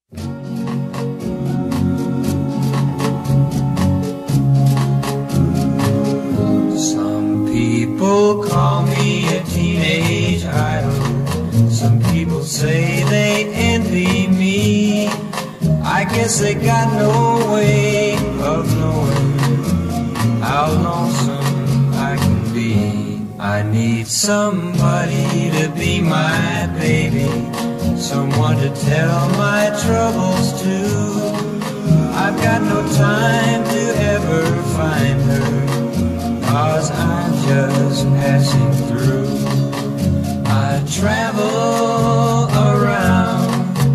Some people call me a teenage idol. Some people say they envy me. I guess they got no way of knowing how lonesome I can be. I need somebody to be my baby, someone to tell my troubles to. I've got no time to ever find her, 'cause I'm just passing through. I travel around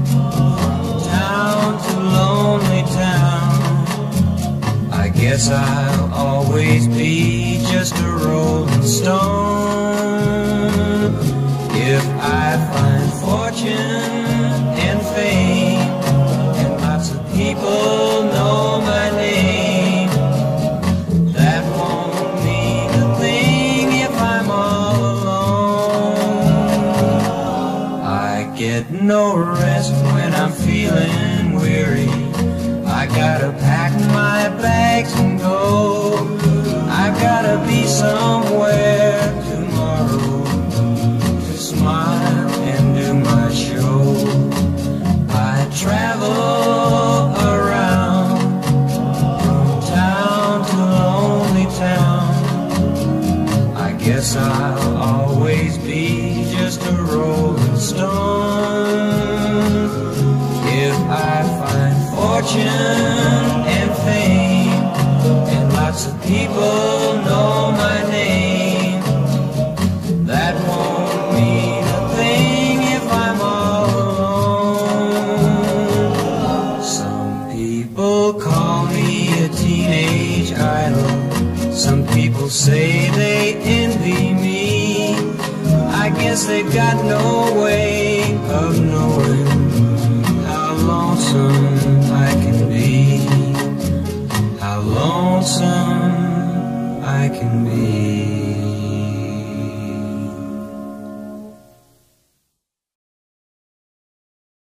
town to lonely town. I guess I'll always be just a rolling stone. If I find fortune and fame, and lots of people know my name, that won't mean a thing if I'm all alone. I get no rest when I'm feeling weary. I gotta pack my bags and go. I've gotta be somewhere tomorrow to smile and do my show. I travel around from town to lonely town. I guess I'll always be just a rolling stone. If I find fortune and fame, and lots of people know my name, that won't mean a thing if I'm all alone. Some people call me a teenage idol. Some people say they envy me. I guess they've got no way of knowing how lonesome I can be, how lonesome I can be.